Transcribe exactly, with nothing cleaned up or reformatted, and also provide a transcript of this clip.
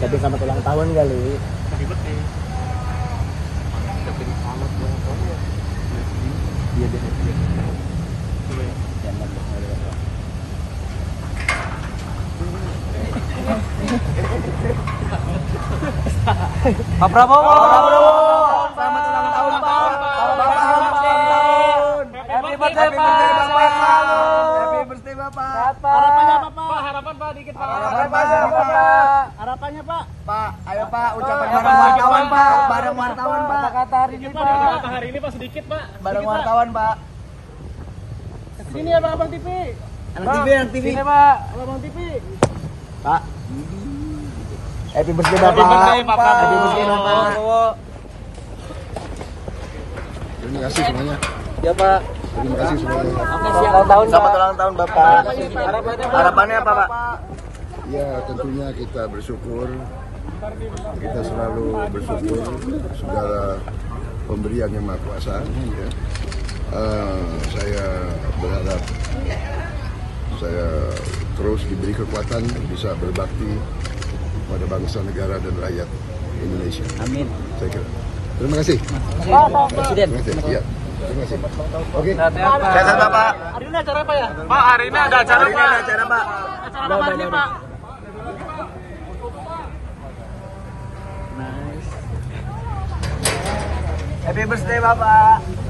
Ucapin selamat ulang tahun kali. Happy birthday. Ucapin selamat ulang tahun ya. Iya deh. Jangan lupa. Pak Prabowo. Pak Prabowo. Selamat ulang tahun Pak. Selamat ulang tahun. Happy birthday Bapak. Happy birthday Bapak. Harapannya apa Pak? Harapan Pak dikit Pak. Harapan Pak. Harapannya Pak. Pak, ayo Pak, ucapan bareng wartawan Pak. Bareng wartawan Pak. Kata hari ini Pak. Kata hari ini Pak sedikit Pak. Bareng wartawan Pak. Sini ya Pak Abang T V. Anak T V, anak T V. Sini Pak, Abang T V. Pak. Happy birthday Bapak. Happy birthday Bapak. Happy birthday Bapak. Terima kasih semuanya. Ya Pak. Terima kasih semuanya. Oke, siap. Ulang tahun, Selamat ulang tahun Bapak. Harapannya Pak. Harapannya apa Pak? Ya tentunya kita bersyukur. Kita selalu bersyukur segala pemberian yang Maha Kuasa. Ya. Uh, saya berharap saya terus diberi kekuatan bisa berbakti pada bangsa, negara, dan rakyat Indonesia. Amin. Saya kira. Terima kasih. Presiden. Terima kasih. Ya. Terima kasih. Oke. Sehat Bapak. Hari ini acara apa ya? Pak, hari ini ada acara Hari ini Pak. ada acara Pak. Acara apa hari ini Pak? Nice. Happy birthday Bapak.